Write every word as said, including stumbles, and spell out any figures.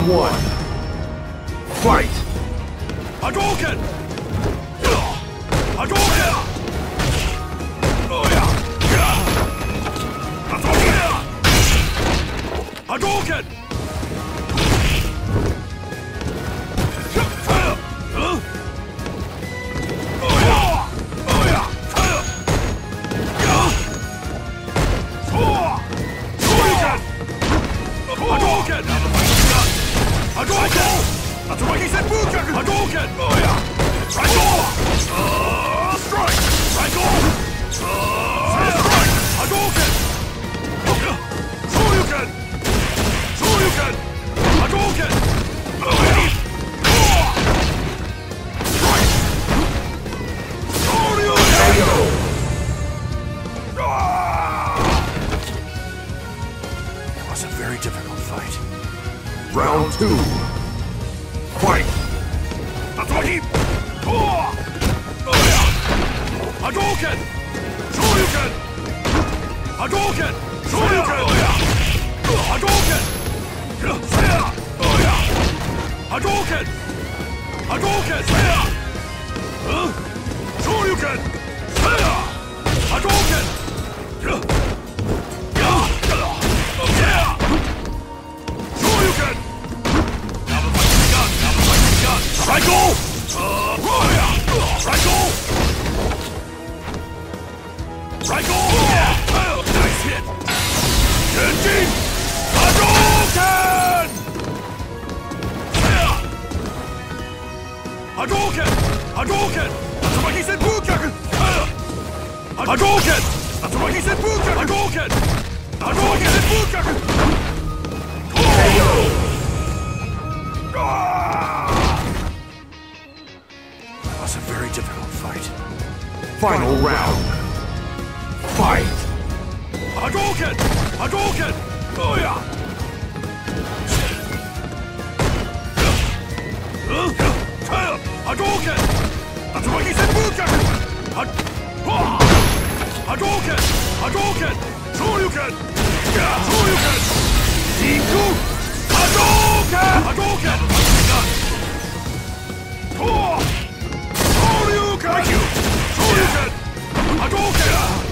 one. Fight! Hadouken! Hadouken! Oh yeah! Hadouken! Hadouken! Hadouken! That's what he said, Hadouken! Hadouken! Oh yeah! Triangle! Uh, strike! Triangle! Uh, strike! Hadouken! Shoryuken! Shoryuken! Hadouken! Oh yeah! Strike! Shoryuken! It was a very difficult fight. Round two. Fight! Hadouken! Oh yeah! Hadouken! Shoryuken! Hadouken! Shoryuken! Oh yeah! Hadouken! Oh yeah! Hadouken! Hadouken! Huh? Shoryuken! Hadouken! Yeah! Shoryuken! Triangle! Uh, oh yeah! Triangle! Triangle! Yeah! Nice hit! Genjin! Hadouken! Hadouken! Hadouken! That's what he said, Hadouken! Hadouken! That's what he said, Hadouken! Hadouken! Hadouken! K O! That was a very difficult fight. Final round. Fight! Hadouken! Hadouken! Oh yeah! Hadouken! That's what he said, Hadouken! Hadouken! Shoryuken! Shoryuken! Iku! Hadouken! Hadouken! Oh! Shoryuken! Shoryuken! Hadouken!